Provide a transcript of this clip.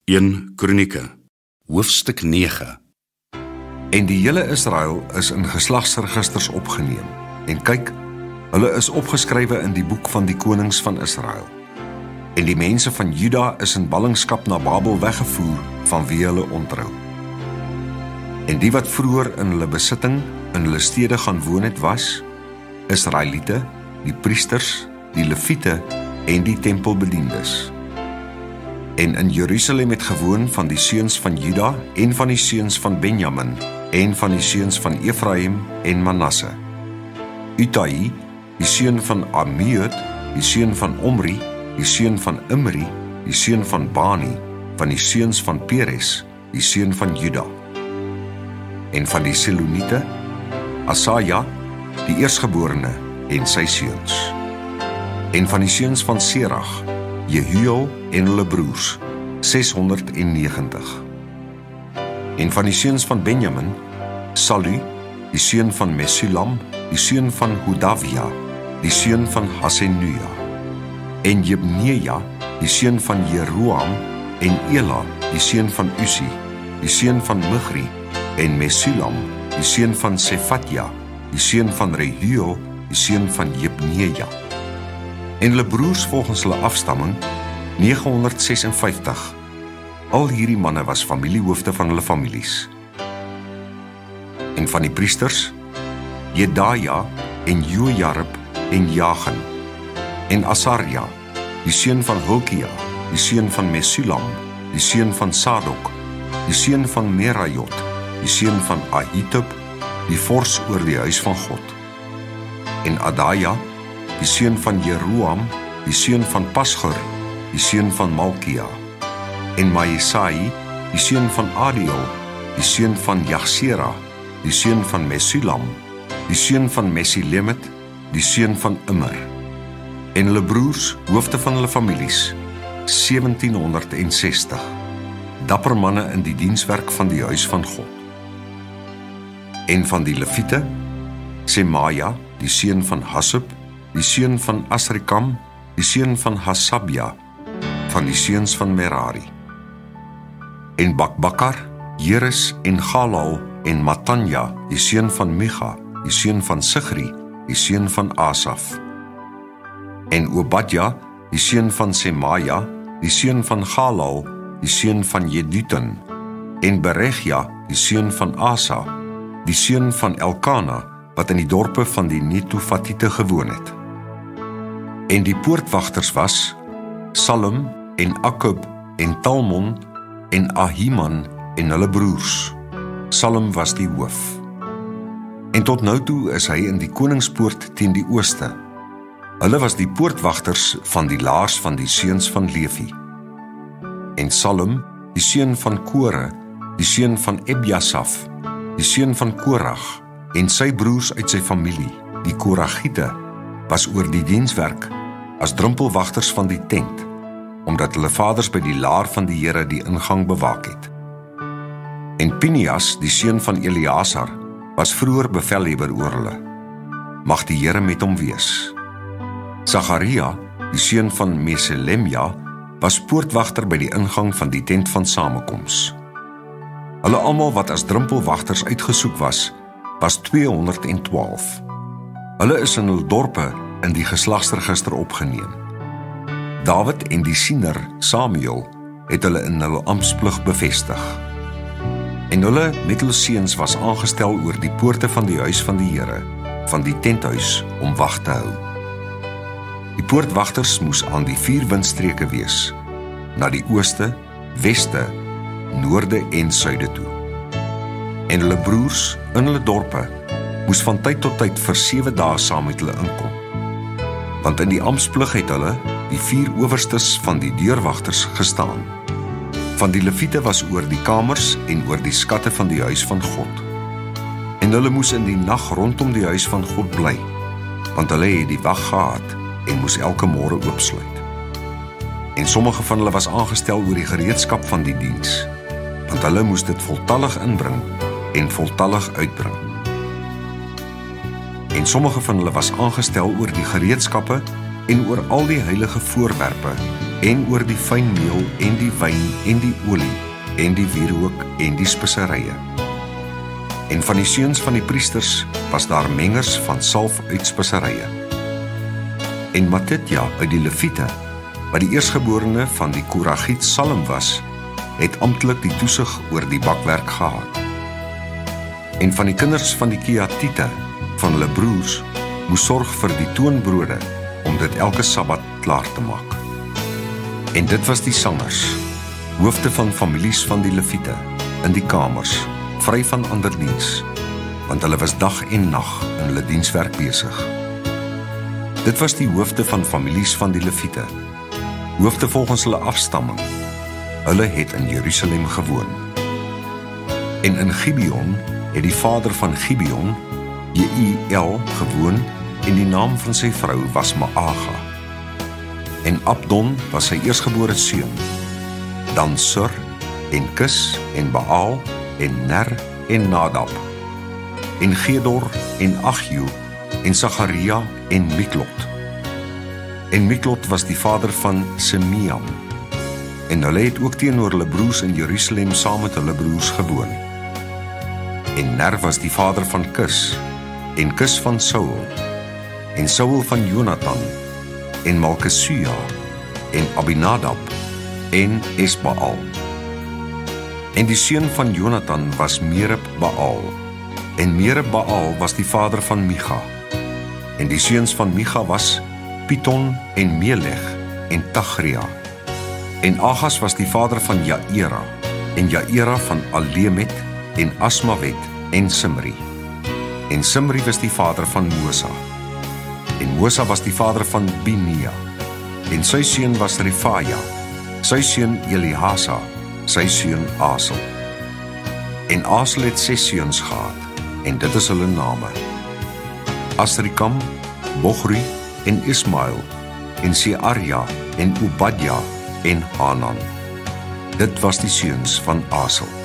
1 Kronieke Hoofstuk 9. En die hele Israel is in geslagsregisters opgeneem. En kyk, hulle is opgeskrywe in die boek van die konings van Israel. En die mense van Juda is in ballingskap na Babel weggevoer vanweë hulle ontrou. En die wat vroeër in hulle besitting in hulle stede gaan woon het was Israeliete, die priesters, die leviete en die tempelbediendes. En in Jerusalem het gewoon van die seuns van Juda en van die seuns van Benjamin en van die seuns van Efraim en Manasse. Utai, die seun van Amiud, die seun van Omri, die seun van Imri, die seun van Bani, van die seuns van Peres, die seun van Juda. En van die Siloniete, Asaja, die eerstgeborene en sy seuns. En van die seuns van Serach, Jehuel en hulle broers, 690. En van die seuns van Benjamin, Salu, die seun van Mesulam, die seun van Hodavia, die seun van Hasenua. En Jebneja, die seun van Jeroam, en Ela, die seun van Usi, die seun van Migri, en Mesulam, die seun van Sefatja, die seun van Rehuel, die seun van Jebneja. En hulle broers volgens hulle afstamming, 956. Al hierdie manne was familiehoofde van hulle families. En van die priesters, Jedaja en Jojarib en Jagen. En Asarja, die seun van Hilkia, die seun van Mesulam, die seun van Sadok, die seun van Merajot, die seun van Ahitub, die vors oor die huis van God. En Adaja, die seun van Jeroam, die seun van Paschur, die seun van Malkia. En Maesai, die seun van Adiel, die seun van Jachsera, die seun van Mesulam, die seun van Mesilemet, die seun van Immer. En hulle broers, hoofde van hulle families, 1760. Dapper manne in die dienswerk van die huis van God. En van die leviete, Semaja, die seun van Hassub, die seun van Asrikam, die seun van Hasabja, van die seuns van Merari. En Bakbakar, Jeres en Galal en Matanja, die seun van Micha, die seun van Sigri, die seun van Asaf. En Obadja, die seun van Semaja, die seun van Galal, die seun van Jedutun. En Beregja, die seun van Asa, die seun van Elkana, wat in die dorpe van die Netofatite gewoon het. En die poortwagters was Salum en Akub en Talmon en Ahiman en hulle broers. Salum was die hoof. En tot nou toe is hy in die koningspoort teen die ooste. Hulle was die poortwagters van die laars van die seuns van Levi. En Salum, die seun van Kore, die seun van Ebjasaf, die seun van Korach, en sy broers uit sy familie, die Koragiete, was oor die dienswerk as drempelwagters van die tent, omdat hulle vaders by die laar van die Here die ingang bewaak het. En Pinias, die seun van Eleazar, was vroeër bevelhebber oor hulle. Mag die Here met hom wees. Zacharia, die seun van Meselemja, was poortwagter by die ingang van die tent van samekoms. Hulle almal wat as drempelwagters uitgesoek was 212. Hulle is in hul dorpe in die geslagsregister opgeneem. Dawid en die siener Samuel het hulle in hulle amptsplig bevestig. En hulle met hulle seuns was aangestel oor die poorte van die huis van die Here, van die tenthuis, om wag te hou. Die poortwagters moes aan die 4 windstreke wees, na die ooste, weste, noorde en suide toe. En hulle broers in hulle dorpe moes van tyd tot tyd vir 7 dae saam met hulle inkom. Want in die amptsplig het hulle, die 4 owerstes van die deurwagters, gestaan. Van die leviete was oor die kamers en oor die skatte van die huis van God. En hulle moes in die nag rondom die huis van God bly, want hulle het die wag gehad en moes elke môre oopsluit. En sommige van hulle was aangestel oor die gereedskap van die diens, want hulle moes dit voltallig inbring en voltallig uitbring. En sommige van hulle was aangestel oor die gereedskappe en oor al die heilige voorwerpe, en oor die fyn meel, en die wyn, en die olie, en die wierook, en die speserye. En van die seuns van die priesters was daar mengers van salf uit speserye. En Matitja uit die Leviete, wat die eerstgeborene van die Koragiet Salem was, het amptelik die toesig oor die bakwerk gehad. En van die kinders van die Keatiete, van hulle broers, moes sorg vir die toonbrode, om dit elke Sabbat klaar te maak. En dit was die sangers, hoofde van families van die Leviete, in die kamers, vry van ander diens, want hulle was dag en nag in hulle dienswerk besig. Dit was die hoofde van families van die Leviete, hoofde volgens hulle afstamming. Hulle het in Jerusalem gewoon. En in Gibeon het die vader van Gibeon, Jeiel, gewoon, en die naam van sy vrou was Maaga. En Abdon was sy eerstgebore seun, dan Sur, en Kis, en Baal, en Ner, en Nadab, en Gedor, en Achju, en Zacharia, en Miklot. En Miklot was die vader van Simeam, en hulle het ook teenoor hulle broers in Jerusalem saam met hulle broers gewoon. En Ner was die vader van Kis, en Kis van Saul, en Saul van Jonathan, en Malkesua, en Abinadab, en Esbaal. En die seun van Jonathan was Merib-Baal, en Merib-Baal was die vader van Micha. En die seuns van Micha was Piton, en Melech, en Tagria. En Agas was die vader van Jaira, en Jaira van Alemet, en Asmavet, en Simri. En Simri was die vader van Mosa. En Mosa was die vader van Binia. En sy seun was Refaja, sy seun Elihasa, sy seun Asel. En Asel het 6 seuns gehad, en dit is hulle name: Asrikam, Bochri, en Ismael, en Searja, en Obadja, en Hanan. Dit was die seuns van Asel.